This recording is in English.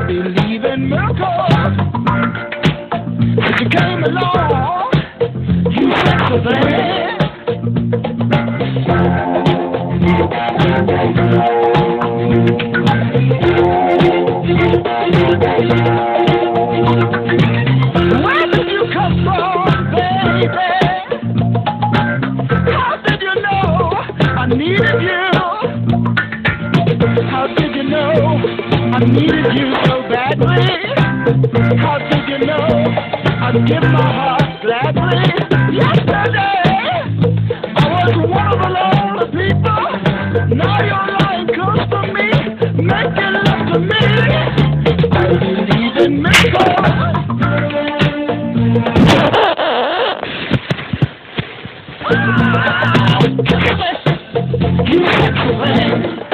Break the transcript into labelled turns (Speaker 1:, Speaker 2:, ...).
Speaker 1: believe in miracles. But you came along, you said so bad. Where did you come from, baby? How did you know I needed you? How did you know I needed you so badly? How did you know I'd give my heart gladly? Yesterday, I was one of the lonely people. Now you're lying close to me, making love to me. I believe in miracles. You